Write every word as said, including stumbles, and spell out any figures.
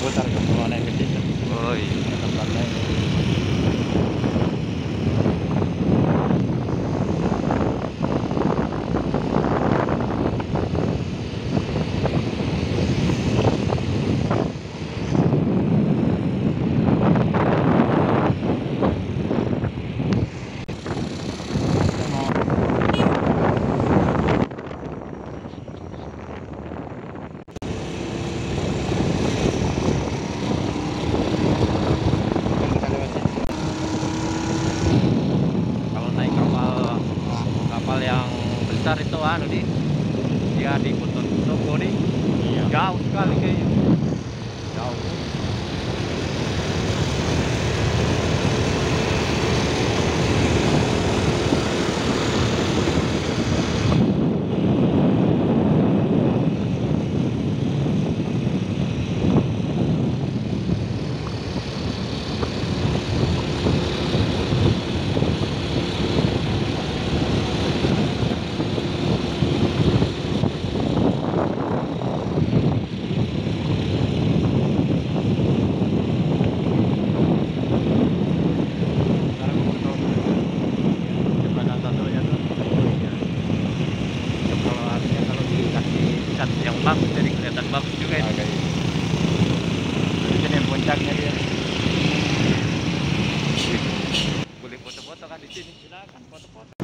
putar ke bawah naik ke situ. Oh iya. Ke tempat lain. Kalau naik kapal kapal yang besar itu anu di dia di Kutub Toko nih Iya. jauh sekali kayaknya. Jauh. Sekarang aku tahu jembatan satunya tuh. Iya. Kalau harusnya kalau dikasih cat yang bagus jadi kelihatan bagus juga Nah, ini. kayak gitu. Di sini puncaknya dia. Boleh foto-foto kan di sini. Silakan foto-foto.